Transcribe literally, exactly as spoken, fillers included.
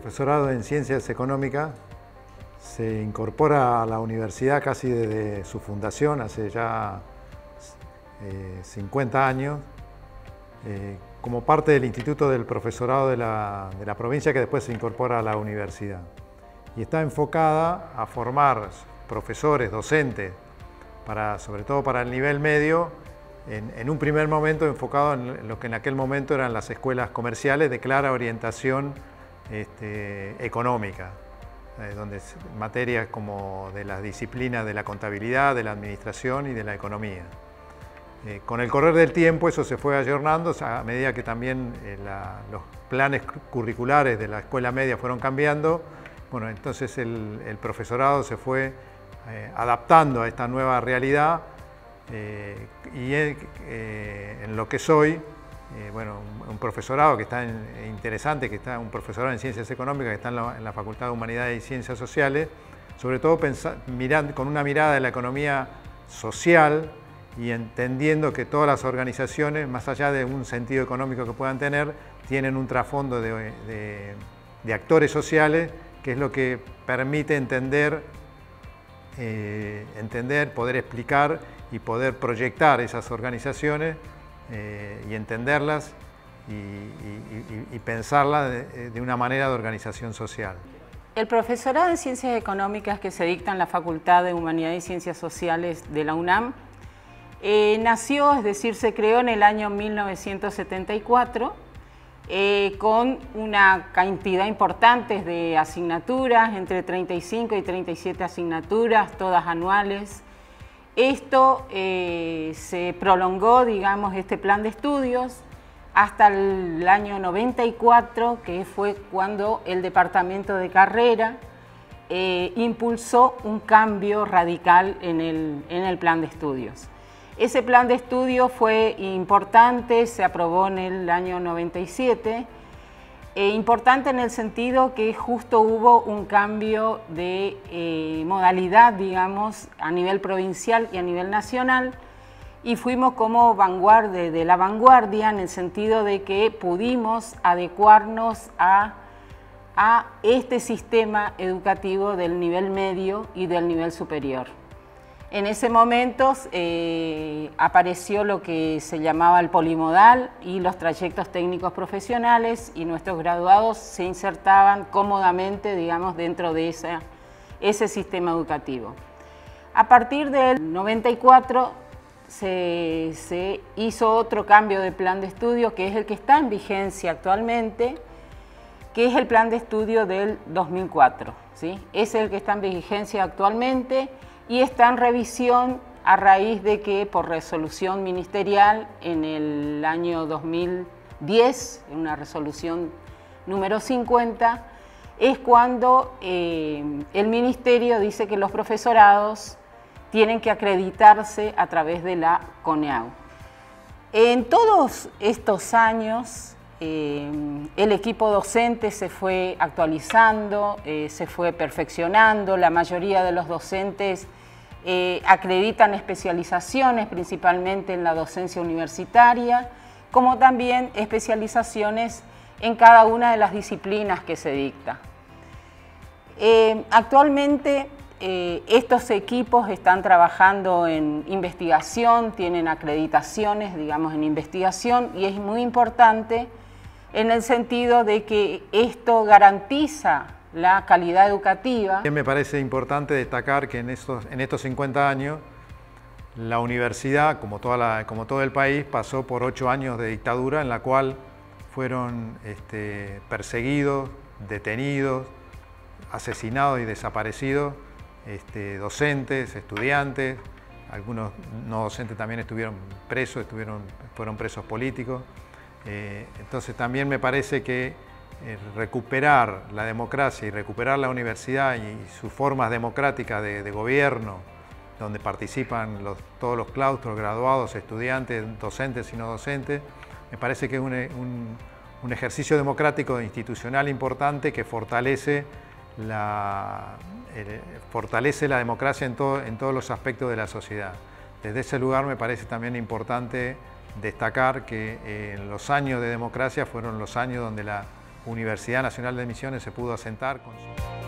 profesorado en Ciencias Económicas se incorpora a la universidad casi desde su fundación, hace ya eh, cincuenta años, eh, como parte del Instituto del Profesorado de la, de la provincia, que después se incorpora a la universidad. Y está enfocada a formar profesores, docentes, para, sobre todo para el nivel medio, en, en un primer momento enfocado en lo que en aquel momento eran las escuelas comerciales de clara orientación este, económica, eh, donde materias como de las disciplinas de la contabilidad, de la administración y de la economía. Eh, con el correr del tiempo eso se fue ayornando a medida que también eh, la, los planes curriculares de la escuela media fueron cambiando. Bueno, entonces el, el profesorado se fue eh, adaptando a esta nueva realidad eh, y eh, en lo que soy, eh, bueno, un, un profesorado que está en, interesante, que está un profesorado en Ciencias Económicas, que está en la, en la Facultad de Humanidades y Ciencias Sociales, sobre todo pensar, mirando, con una mirada de la economía social y entendiendo que todas las organizaciones, más allá de un sentido económico que puedan tener, tienen un trasfondo de, de, de actores sociales, que es lo que permite entender, eh, entender, poder explicar y poder proyectar esas organizaciones eh, y entenderlas y, y, y pensarlas de, de una manera de organización social. El profesorado en Ciencias Económicas que se dicta en la Facultad de Humanidades y Ciencias Sociales de la UNAM eh, nació, es decir, se creó en el año mil novecientos setenta y cuatro eh, con una cantidad importante de asignaturas, entre treinta y cinco y treinta y siete asignaturas, todas anuales. Esto eh, se prolongó, digamos, este plan de estudios hasta el año noventa y cuatro, que fue cuando el departamento de carrera eh, impulsó un cambio radical en el, en el plan de estudios. Ese plan de estudio fue importante, se aprobó en el año noventa y siete, eh, importante en el sentido que justo hubo un cambio de eh, modalidad, digamos, a nivel provincial y a nivel nacional, y fuimos como vanguardia de la vanguardia en el sentido de que pudimos adecuarnos a, a este sistema educativo del nivel medio y del nivel superior. En ese momento eh, apareció lo que se llamaba el polimodal y los trayectos técnicos profesionales, y nuestros graduados se insertaban cómodamente, digamos, dentro de esa, ese sistema educativo. A partir del noventa y cuatro se, se hizo otro cambio de plan de estudio, que es el que está en vigencia actualmente, que es el plan de estudio del dos mil cuatro, ¿sí? Es el que está en vigencia actualmente y está en revisión a raíz de que por resolución ministerial en el año dos mil diez, en una resolución número cincuenta, es cuando eh, el ministerio dice que los profesorados tienen que acreditarse a través de la CONEAU. En todos estos años eh, el equipo docente se fue actualizando, eh, se fue perfeccionando, la mayoría de los docentes Eh, acreditan especializaciones, principalmente en la docencia universitaria, como también especializaciones en cada una de las disciplinas que se dicta. Eh, actualmente eh, estos equipos están trabajando en investigación, tienen acreditaciones, digamos, en investigación, y es muy importante en el sentido de que esto garantiza la calidad educativa. Me parece importante destacar que en estos, en estos cincuenta años la universidad, como, toda la, como todo el país, pasó por ocho años de dictadura en la cual fueron este, perseguidos, detenidos, asesinados y desaparecidos este, docentes, estudiantes, algunos no docentes también estuvieron presos, estuvieron, fueron presos políticos. Eh, entonces también me parece que recuperar la democracia y recuperar la universidad y sus formas democráticas de, de gobierno, donde participan los, todos los claustros, graduados, estudiantes, docentes y no docentes, me parece que es un, un, un ejercicio democrático institucional importante que fortalece la, eh, fortalece la democracia en, todo, en todos los aspectos de la sociedad. Desde ese lugar me parece también importante destacar que eh, los años de democracia fueron los años donde la Universidad Nacional de Misiones se pudo asentar con su...